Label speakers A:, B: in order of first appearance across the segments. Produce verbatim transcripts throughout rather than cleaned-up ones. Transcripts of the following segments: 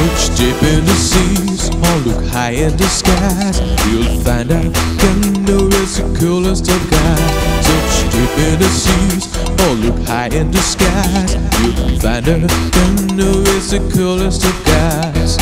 A: Search deep in the seas or look high in the skies, you'll find a canoe is the coolest of guys. Search deep in the seas or look high in the skies, you'll find a canoe is the coolest of guys.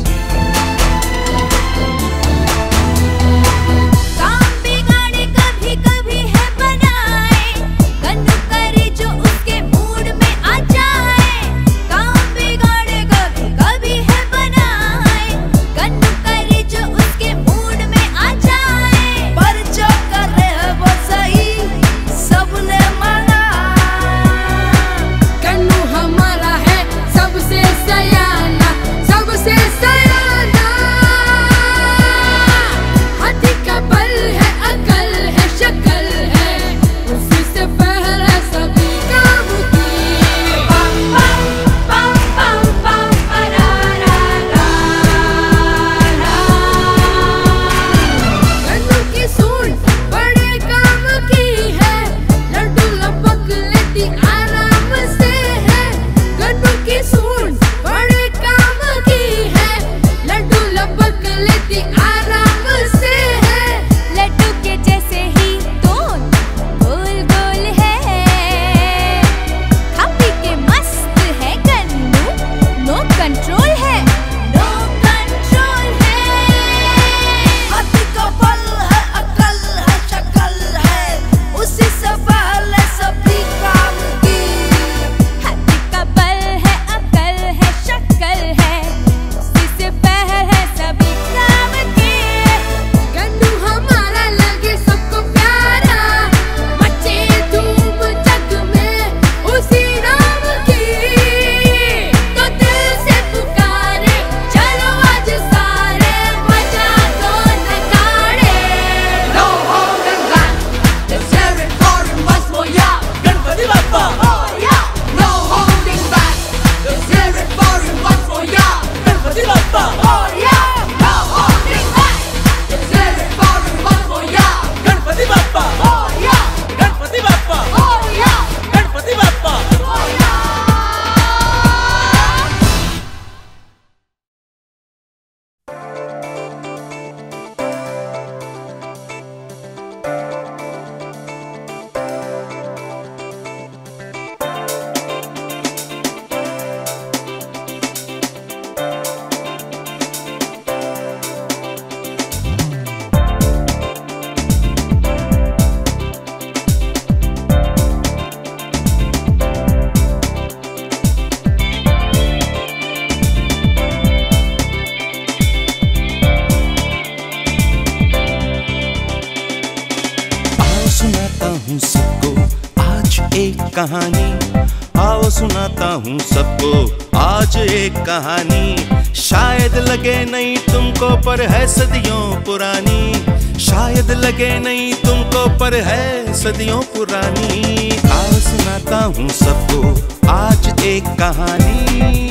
B: कहानी आओ सुनाता हूँ सबको आज एक कहानी। शायद लगे नहीं तुमको पर है सदियों पुरानी, शायद लगे नहीं तुमको पर है सदियों पुरानी। आओ सुनाता हूँ सबको आज एक कहानी।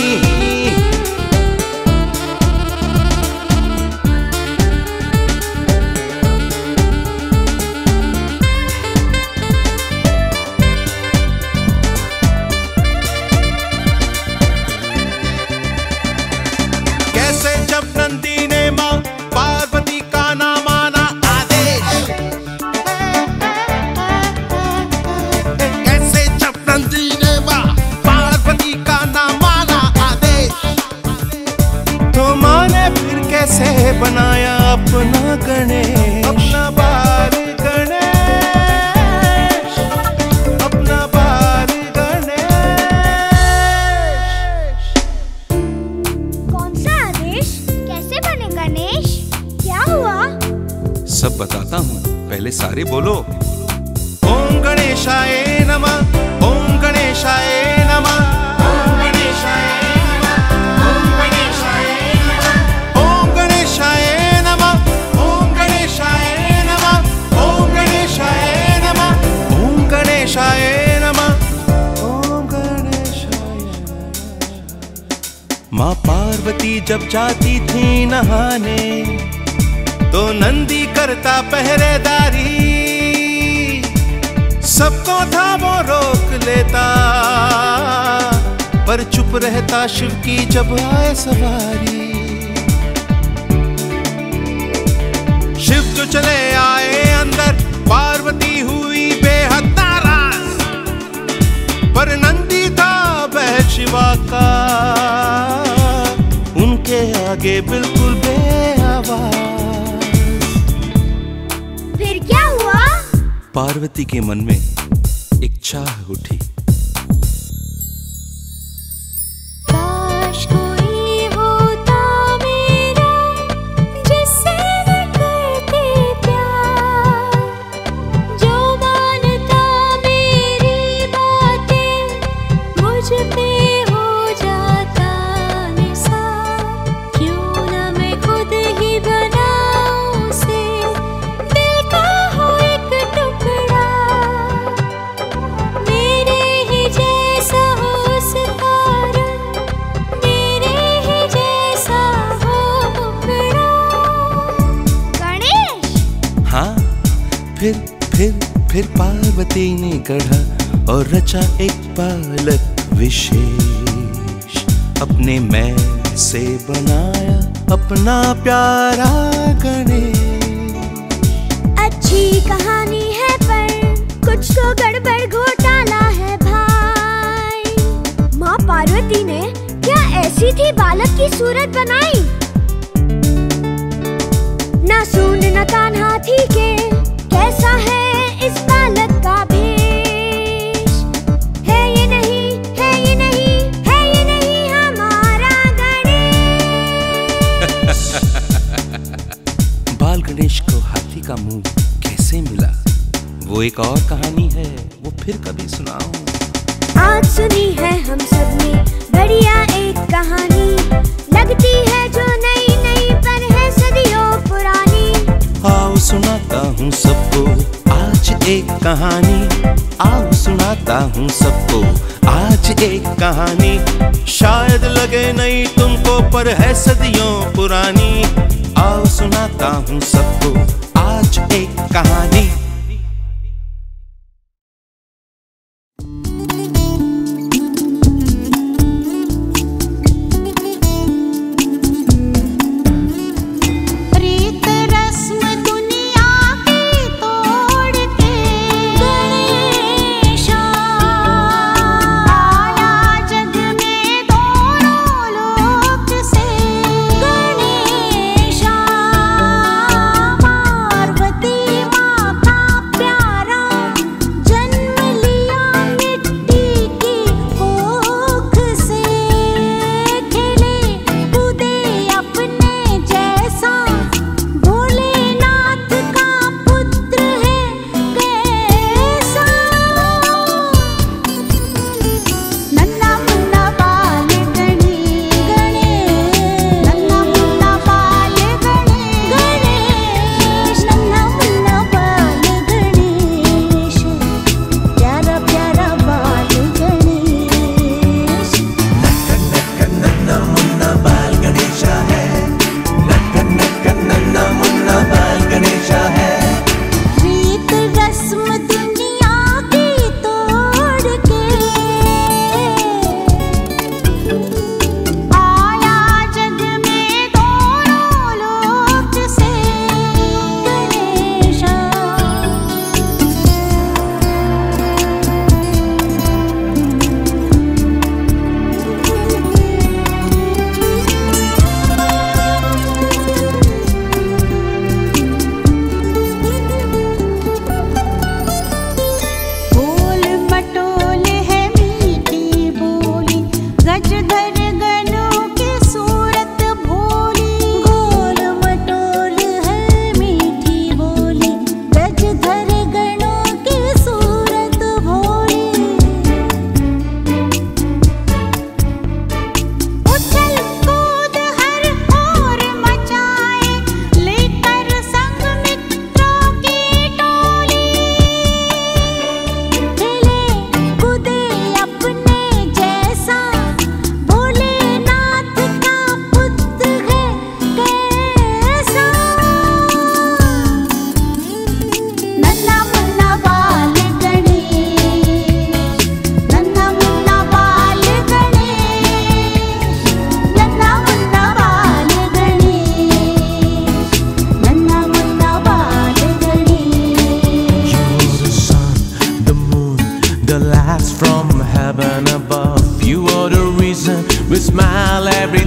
B: बनाया अपना गणेश, अपना बाल गणेश, अपना बाल गणेश।
C: कौन सा आदेश? कैसे बने गणेश? क्या हुआ?
B: सब बताता हूँ, पहले सारे बोलो। ओम गणेशाय नमः, ओम गणेशाय नमः, ओम गणेशाय माँ पार्वती जब जाती थी नहाने तो नंदी करता पहरेदारी, सबको था वो रोक लेता पर पर चुप रहता शिव की जब आए सवारी। शिव जो चले आए अंदर, पार्वती हुई बेहद नाराज, पर नंदी था बहन शिवा का, उनके आगे बिल्कुल बेआवाज।
C: फिर क्या हुआ?
B: पार्वती के मन में एक चाह उठी। फिर फिर फिर पार्वती ने गढ़ा और रचा एक बालक विशेष, अपने मैल से बनाया अपना प्यारा गणेश।
C: अच्छी कहानी है पर कुछ तो गड़बड़ घोटाला है भाई। माँ पार्वती ने क्या ऐसी थी बालक की सूरत बनाई? ना सूंड न कान हाथी के, कैसा है इस बालक का भेष? है ये नहीं, है ये नहीं, है ये नहीं हमारा गणेश।
B: बाल गणेश को हाथी का मुंह कैसे मिला, वो एक और कहानी है, वो फिर कभी सुनाऊं।
C: आज सुनी है हम सब ने बढ़िया एक कहानी, लगती है जो नई नई पर है सदियों पुरानी।
B: आओ सुनाता हूँ सबको आज एक कहानी, आओ सुनाता हूँ सबको आज एक कहानी। शायद लगे नहीं तुमको पर है सदियों पुरानी। आओ सुनाता हूँ सबको आज एक कहानी।
C: पार्वती माँ का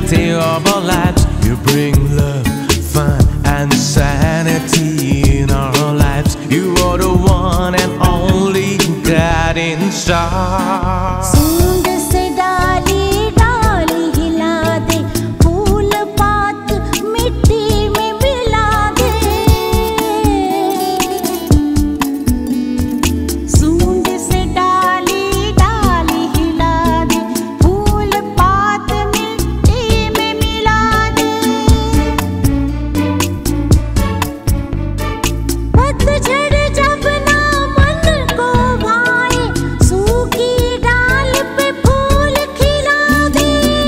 A: reality of our lives. You bring love, fun and sanity in our lives. You are the one and only guiding star.
D: सूंड से डाली डाली हिला दे, फूल पात मिट्टी में मिला दे। सूंड से डाली डाली हिला दे, फूल पात मिट्टी में मिला दे। पतझड़ जब ना मन को भाए, सूखी डाल पे फूल खिला दे।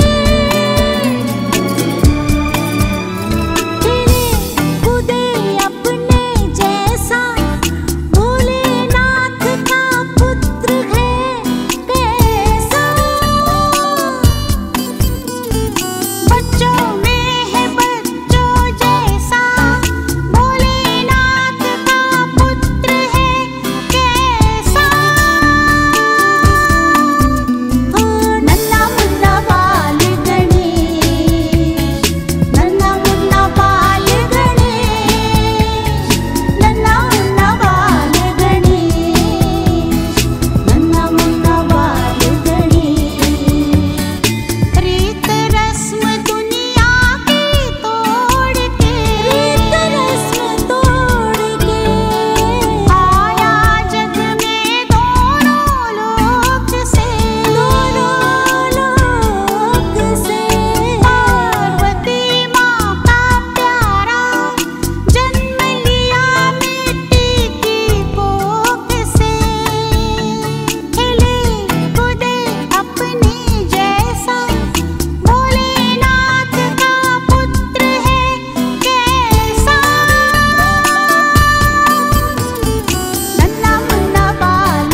D: खिले खुदे अपने जैसा, भोलेनाथ का पुत्र है कैसा। बच्चों में है बच्चों जैसा, भोलेनाथ का पुत्र है कैसा। नन्ना मुन्ना बाल गणेश, नन्ना मुन्ना बाल गणेश, नन्ना मुन्ना बाल गणेश, नन्ना मुन्ना बाल गणेश। रीत रस्म दुनिया की तोड़ के, रीत रस्म तोड़ के आया जग में दोनों लोक से, दोनों लोक से। पार्वती माँ का प्यारा जन्म लिया मिट्टी की कोख से। खिले खुदे अपने जैसा, भोलेनाथ का पुत्र है कैसा। नन्ना मुन्ना बाल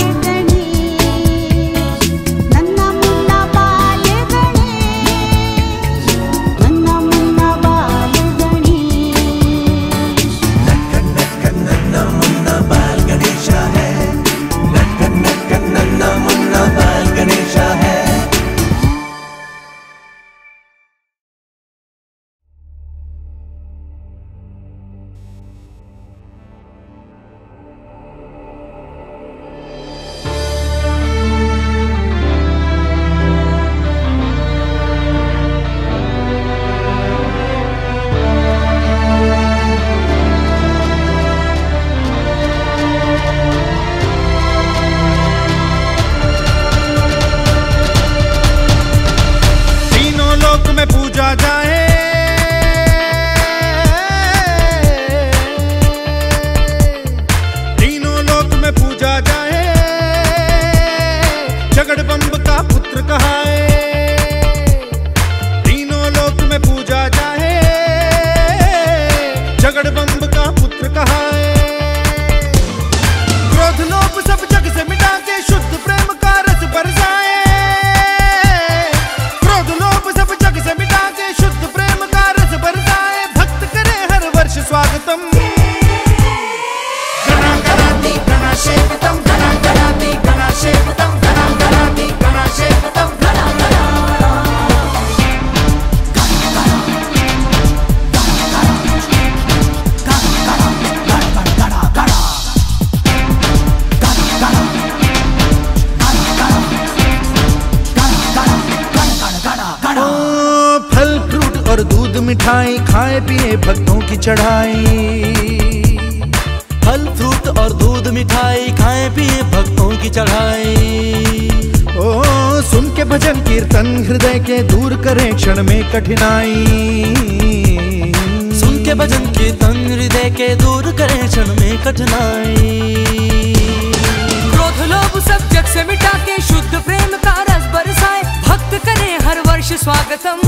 D: गणेश, नन्ना मुन्ना बाल गणेश, नन्ना मुन्ना बाल गणेश।
A: नन्ना मुन्ना बाल गणेशा है, नन्ना मुन्ना बाल गणेशा है।
B: तीनों लोक में पूजा जाए, तीनों लोक में पूजा जाए। जगदम्ब का पुत्र कहाए, तीनों लोक में पूजा जाए। जगदम्ब का पुत्र कहाए। क्रोध लोभ सब जग से मिटा के शुद्ध प्रेम का रस बरसाए। क्रोध लोभ सब जग से मिटा के शुद्ध प्रेम का रस बरसाए। भक्त करे हर वर्ष स्वागतम। गणा गणाति गणाशेवितम, गणा गणाति गणाशेवितम, गणा गणाति गणाशेवितम, गणा गणा। ओ, फल फ्रूट और दूध मिठाई खाए पिए भक्तों की चढ़ाई।
E: फल फ्रूट और दूध मिठाई खाए पिए भक्तों की चढ़ाई।
B: ओ सुन के भजन कीर्तन हृदय के दूर करे क्षण में कठिनाई।
E: सुन के भजन कीर्तन हृदय के दूर करे क्षण में कठिनाई।
F: क्रोध लोभ सब जग से मिटा के शुद्ध प्रेम का रस बरसाए। भक्त करे हर वर्ष स्वागतम।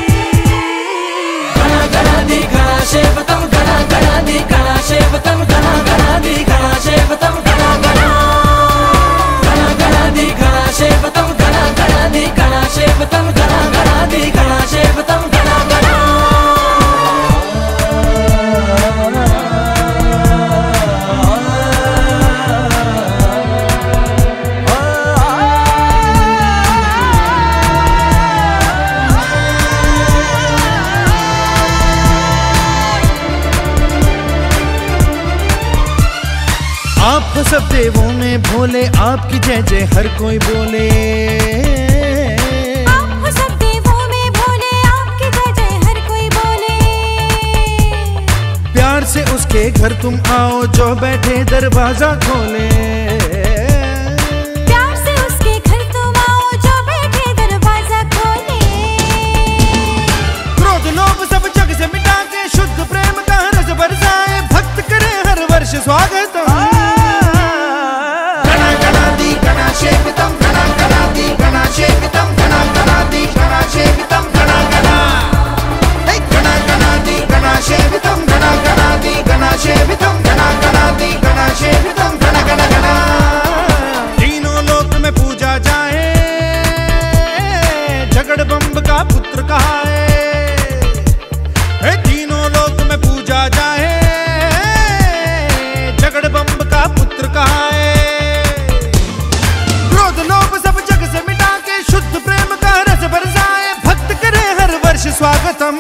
E: गणा गणादि गणाशेवितम, गणा गणादि गणाशेवितम, गणा गणादि गणाशेवितम, गणा गणा। गणा गणादि गणाशेवितम, गणा गणादि गणाशेवितम, गणा गणादि गणाशेवितम, गणा गणा।
B: आप सब देवों में भोले, आपकी जय जय हर कोई बोले।
D: आप सब देवों में भोले, आपकी जय जय हर कोई बोले।
B: प्यार से उसके घर तुम आओ, जो बैठे दरवाजा खोले।
D: प्यार से उसके घर तुम आओ, जो बैठे दरवाजा खोले।
B: क्रोध लोभ सब जग से मिटा के, शुद्ध प्रेम का रस बरसाए, भक्त करे हर वर्ष स्वागत।
G: गणासेवितं गणा गणादि गणासेवितं गणा गणादि गणासेवितं गणा गणा हे गणा गणादि गणासेवितं गणा गणादि गणासेवितं गणा गणादि गणासेवितं गणा गणा गणा।
B: तीनों लोक में पूजा जाए, जगड़बंब का पुत्र कहाए। हे तीनों लोक में पूजा जाए, जगड़बंब का पुत्र कहाए। स्वागतम।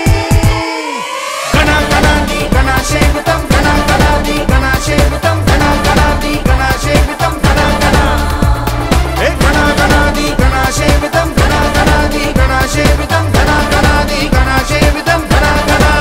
G: गणा गणादि गणासेवितं गणा गणादि गणासेवितं गणा गणादि गणासेवितं गणा गणा हे गणा गणादि गणासेवितं गणा गणादि गणासेवितं गणा गणादि गणासेवितं गणा गणा।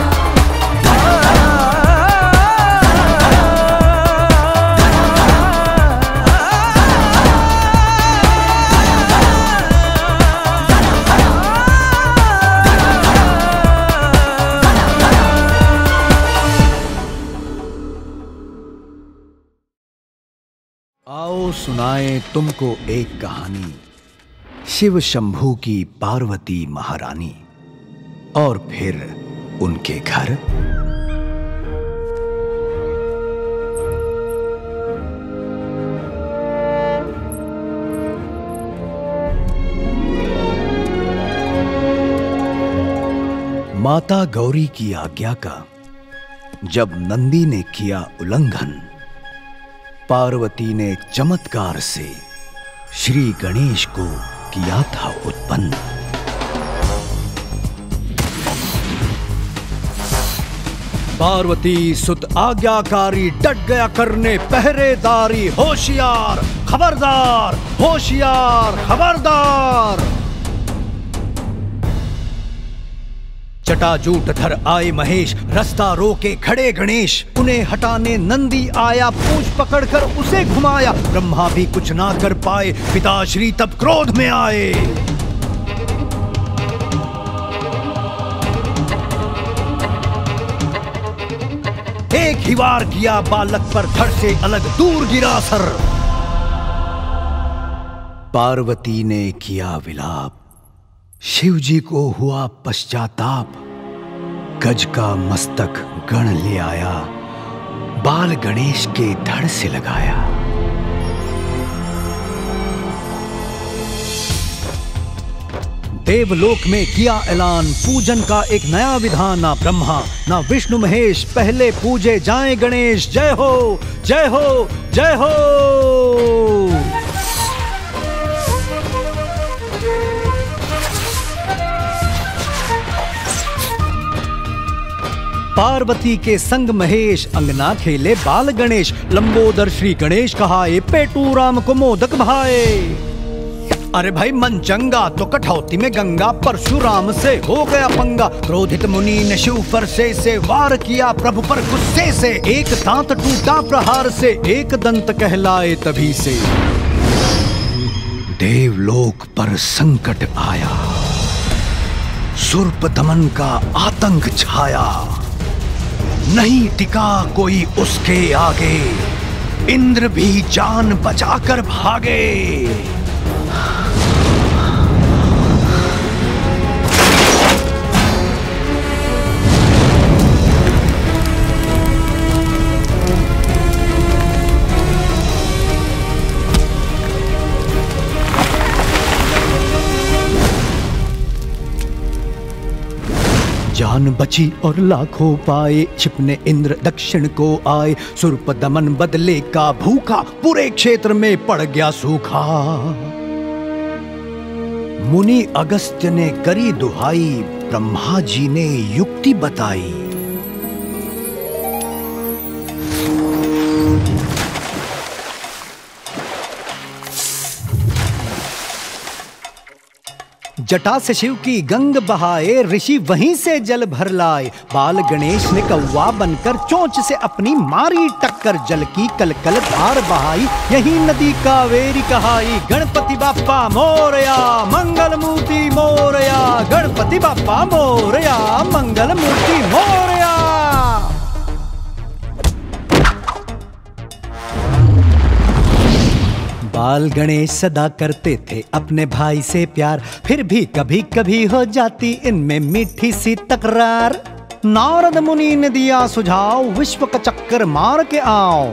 H: आओ सुनाएं तुमको एक कहानी, शिव शंभू की पार्वती महारानी और फिर उनके घर। माता गौरी की आज्ञा का जब नंदी ने किया उल्लंघन, पार्वती ने चमत्कार से श्री गणेश को किया था उत्पन्न। पार्वती सुत आज्ञाकारी डट गया करने पहरेदारी, होशियार खबरदार, होशियार खबरदार। जटाजूट धर आए महेश, रास्ता रोके खड़े गणेश। उन्हें हटाने नंदी आया, पूंछ पकड़कर उसे घुमाया। ब्रह्मा भी कुछ ना कर पाए, पिताश्री तब क्रोध में आए। एक ही वार किया बालक पर, धड़ से अलग दूर गिरा सर। पार्वती ने किया विलाप, शिव जी को हुआ पश्चाताप। गज का मस्तक गण ले आया, बाल गणेश के धड़ से लगाया। देवलोक में किया ऐलान, पूजन का एक नया विधान। ना ब्रह्मा ना विष्णु महेश, पहले पूजे जाएं गणेश। जय हो जय हो जय हो। पार्वती के संग महेश, अंगना खेले बाल गणेश। लंबोदर श्री गणेश कहाए, पेटू राम को मोदक भाए। अरे भाई मन चंगा तो कठौती में गंगा, परशुराम से हो गया पंगा। क्रोधित मुनि ने शिव फरसे से वार किया, प्रभु पर गुस्से से। एक दांत टूटा प्रहार से, एक दंत कहलाए तभी से। देवलोक पर संकट आया, सुर्प दमन का आतंक छाया। नहीं टिका कोई उसके आगे, इंद्र भी जान बचाकर भागे। जान बची और लाखों पाए, छिपने इंद्र दक्षिण को आए। सुर्प दमन बदले का भूखा, पूरे क्षेत्र में पड़ गया सूखा। मुनि अगस्त्य ने करी दुहाई, ब्रह्मा जी ने युक्ति बताई। जटा से शिव की गंग बहाए, ऋषि वहीं से जल भर लाए। बाल गणेश ने कौवा बनकर चोंच से अपनी मारी टक्कर, जल की कलकल धार बहाई, यही नदी कावेरी कहाई। गणपति बाप्पा मोरया मंगल मूर्ति मोरया, गणपति बाप्पा मोरया मंगल मूर्ति मोरया। बाल गणेश सदा करते थे अपने भाई से प्यार, फिर भी कभी कभी हो जाती इनमें मीठी सी तकरार। नारद मुनि ने दिया सुझाव, विश्व का चक्कर मार के आओ,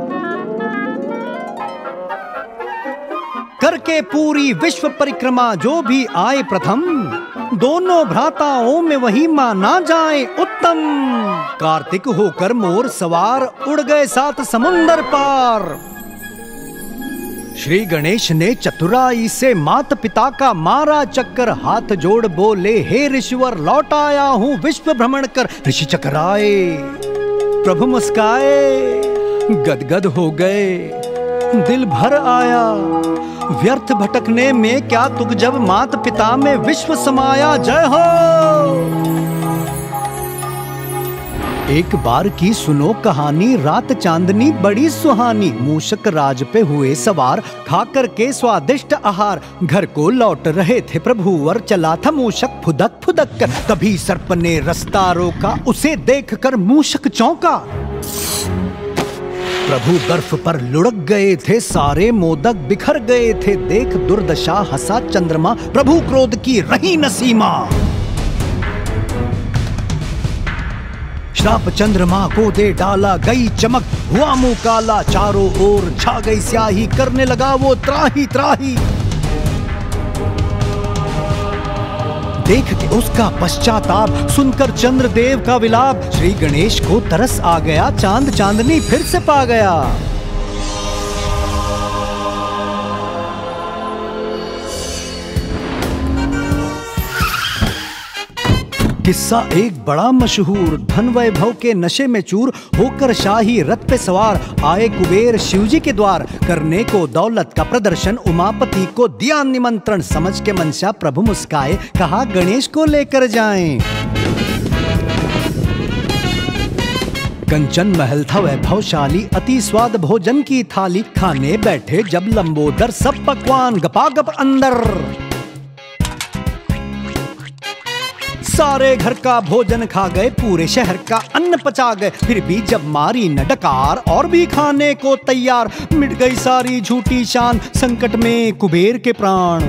H: करके पूरी विश्व परिक्रमा जो भी आए प्रथम, दोनों भ्राताओं में वही माना जाए उत्तम। कार्तिक होकर मोर सवार उड़ गए सात समुंदर पार। श्री गणेश ने चतुराई से माता पिता का मारा चक्कर, हाथ जोड़ बोले हे ऋषिवर लौट आया हूँ विश्व भ्रमण कर। ऋषि चकराए प्रभु मुस्काए, गदगद हो गए दिल भर आया, व्यर्थ भटकने में क्या तुक जब माता पिता में विश्व समाया। जय हो। एक बार की सुनो कहानी, रात चांदनी बड़ी सुहानी। मूषक राज पे हुए सवार, खा करके स्वादिष्ट आहार, घर को लौट रहे थे प्रभुवर, चला था मूषक फुदक फुदक कर। तभी सर्प ने रास्ता रोका, उसे देखकर मूषक चौंका। प्रभु बर्फ पर लुढ़क गए थे, सारे मोदक बिखर गए थे। देख दुर्दशा हंसा चंद्रमा, प्रभु क्रोध की रही न सीमा। श्राप चंद्रमा को दे डाला, गई चमक हुआ मुंह काला। चारों ओर छा गई स्याही, करने लगा वो त्राही त्राही। देख के उसका पश्चाताप, सुनकर चंद्रदेव का विलाप, श्री गणेश को तरस आ गया, चांद चांदनी फिर से पा गया। किस्सा एक बड़ा मशहूर, धन वैभव के नशे में चूर होकर शाही रथ पे सवार आए कुबेर शिवजी के द्वार। करने को दौलत का प्रदर्शन, उमापति को दिया निमंत्रण। समझ के मनसा प्रभु मुस्काए, कहा गणेश को लेकर जाएं। कंचन महल था वैभवशाली, अति स्वाद भोजन की थाली। खाने बैठे जब लंबोदर, सब पकवान गपागप अंदर। सारे घर का भोजन खा गए, पूरे शहर का अन्न पचा गए। फिर भी जब मारी न डकार, और भी खाने को तैयार। मिट गई सारी झूठी शान, संकट में कुबेर के प्राण।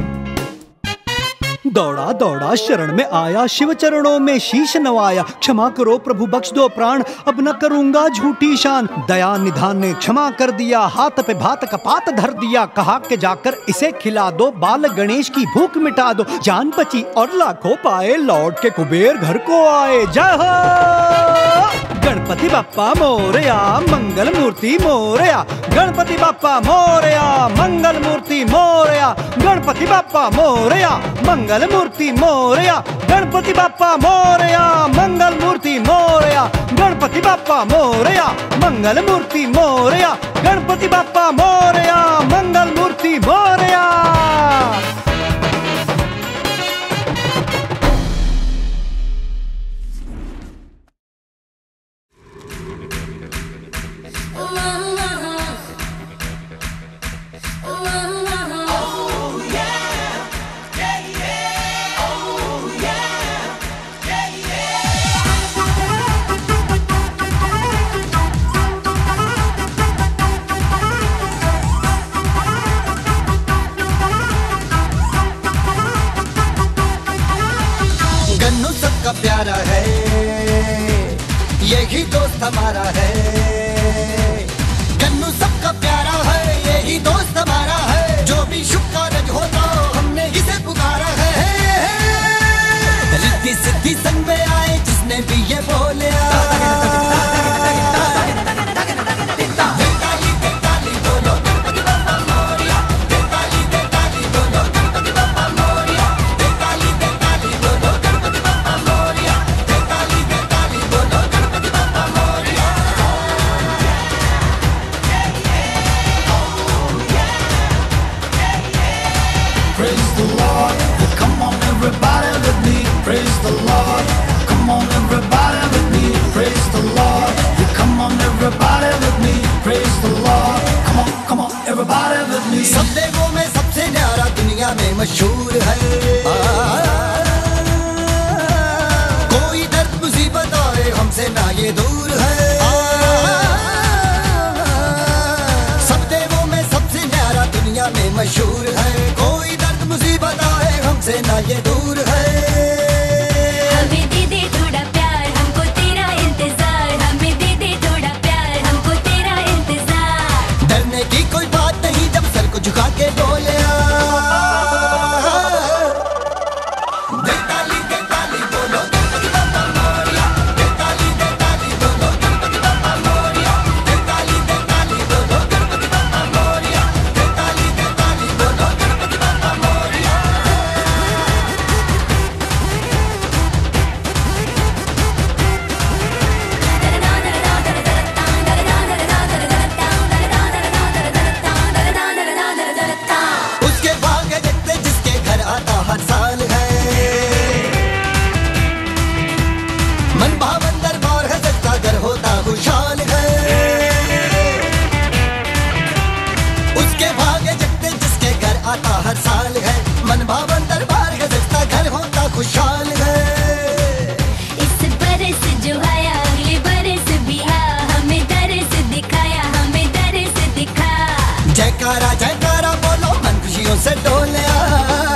H: दौड़ा दौड़ा शरण में आया, शिव चरणों में शीश नवाया। क्षमा करो प्रभु बख्श दो प्राण, अब न करूंगा झूठी शान। दया निधान ने क्षमा कर दिया, हाथ पे भात का पात धर दिया। कहा के जाकर इसे खिला दो, बाल गणेश की भूख मिटा दो। जान बची और लाखों पाए, लौट के कुबेर घर को आए। जय हो। गणपति बाप्पा मोरया मंगल मूर्ति मोरया, गणपति बाप्पा मोरया मंगल मूर्ति मोरया, गणपति बाप्पा मोरया मंगल मूर्ति मोरया, गणपति बाप्पा मोरया मंगल मूर्ति मोरया, गणपति बाप्पा मोरया मंगल मूर्ति मोरया, गणपति बाप्पा मोरया मंगल मूर्ति मोरया।
I: प्यारा है यही दोस्त हमारा है, गन्नू सबका प्यारा है यही दोस्त हमारा है। जो भी शुभ कार्य होता हमने इसे पुकारा है। रिद्धि सिद्धि संग में आए जिसने भी ये बोले, हमसे ना ये दूर है।
C: हमें दे दे थोड़ा प्यार, हमको तेरा इंतजार। हमें दे दे थोड़ा प्यार, हमको तेरा इंतजार।
I: डरने की कोई बात नहीं जब सर को झुका के बोले आ। दे ताली दे ताली बोलो गणपति बप्पा मोरिया। दे ताली दे ताली बोलो गणपति बप्पा मोरिया। दे ताली दे ताली बोलो गणपति बप्पा मोरिया। दे ताली दे ताली बोलो गणपति बप्पा मोरिया। उसके भाग्य जगते जिसके घर आता हर साल है। मन भावन दरबार है, सच्चा घर होता खुशहाल है। उसके भाग्य जगते जिसके घर आता हर साल है। मन भावन दरबार है, सच्चा घर होता खुशहाल है।
C: इस बरस जो आया अगले बरस भी आ। हमें दरस दिखाया, हमें दरस दिखा।
I: जयकारा जयकारा बोलो मन खुशियों से डोले आ।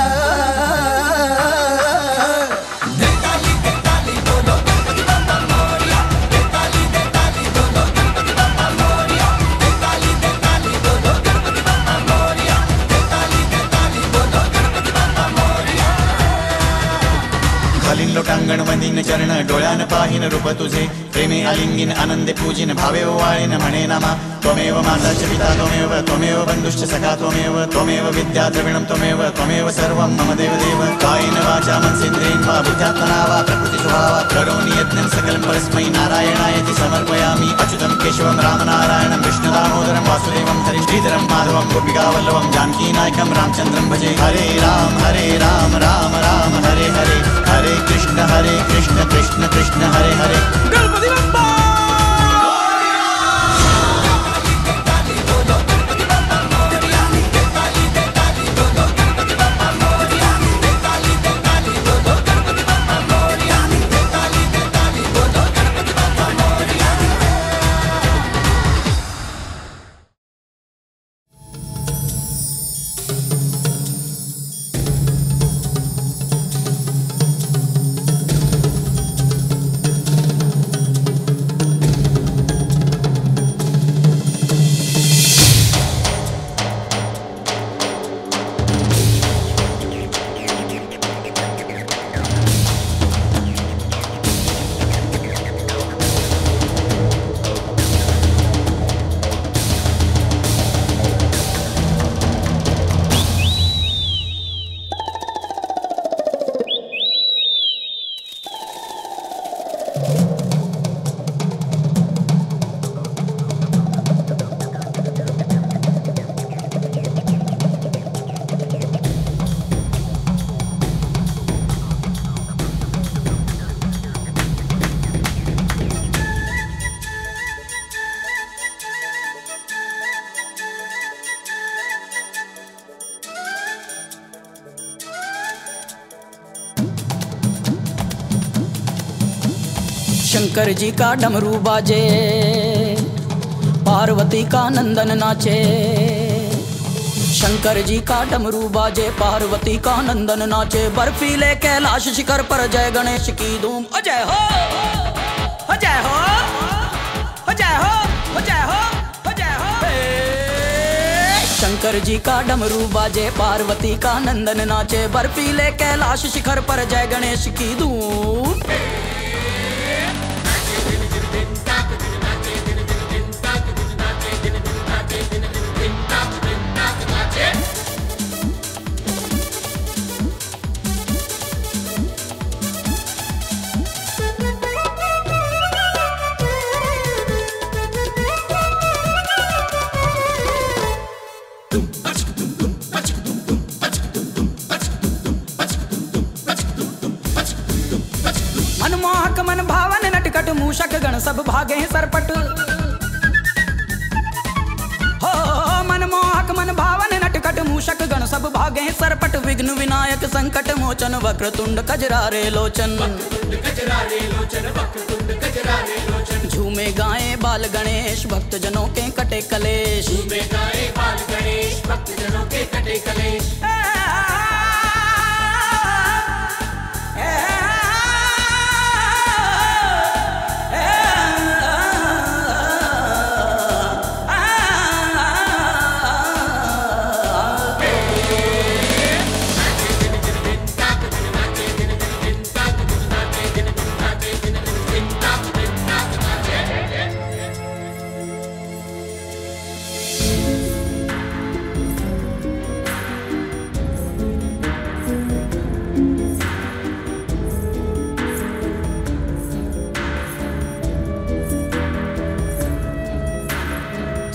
I: दे ताली दे ताली बोलो गणपति बप्पा मोरिया। दे ताली दे ताली बोलो गणपति बप्पा मोरिया। दे ताली दे ताली बोलो गणपति बप्पा मोरिया। दे ताली दे ताली बोलो गणपति बप्पा मोरिया।
J: घालीन लोटांगण वंदीन चरण डोळ्यान पाहीन रूप तुझे प्रेमे आलिंगीन आनंदे पूजिन भावे ओवाळीन म्हणे नमा त्वमेव माता च पिता त्वमेव त्वमेव बन्धुश्च सखा त्वमेव त्वमेव विद्या द्रविणं त्वमेव त्वमेव सर्वं मम देवदेव कायेन वाचा मनसेन्द्रियेण वा बुद्ध्यात्मना वा प्रकृतिस्वभावात् करोमि यत्नं सकलं परस्मै नारायणायति समर्पयामि अच्युतं केशवं रामनारायणं कृष्णदामोदरं वासुदेवं हरिश्रीधरं माधवं गोपिकावल्लभं जानकीनायकं रामचन्द्रं भजे। हरे राम हरे राम राम राम हरे हरे हरे कृष्ण हरे कृष्ण कृष्ण कृष्ण हरे हरे।
F: गणपति बप्पा
K: शंकर जी का डमरू बाजे, पार्वती का नंदन नाचे। शंकर जी का डमरू बाजे, पार्वती का नंदन नाचे। बर्फीले कैलाश शिखर पर जय गणेश की धूम। अजय हो अजय हो अजय हो अजय हो अजय हो। शंकर जी का डमरू बाजे, पार्वती का नंदन नाचे। बर्फीले कैलाश शिखर पर जय गणेश की धूम। मनमोहक मन भावन नटखट मूषक गण सब भागे हैं सरपट। हो मनमोहक मन भावन नटखट मूषक गण सब भागे हैं सरपट। विघ्न विनायक संकट मोचन वक्रतुंड कजरारे लोचन। झूमे गाए बाल गणेश भक्त जनों के कटे कलेश। झूमे गाए बाल गणेश भक्त जनों के कटे कलेश।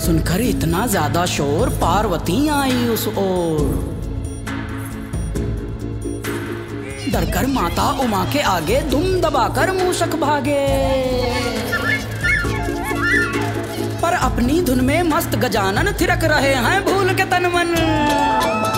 K: सुनकर इतना ज्यादा शोर पार्वती आई उस ओर। डरकर माता उमा के आगे दुम दबाकर मूषक भागे, पर अपनी धुन में मस्त गजानन थिरक रहे हैं भूल के तन मन।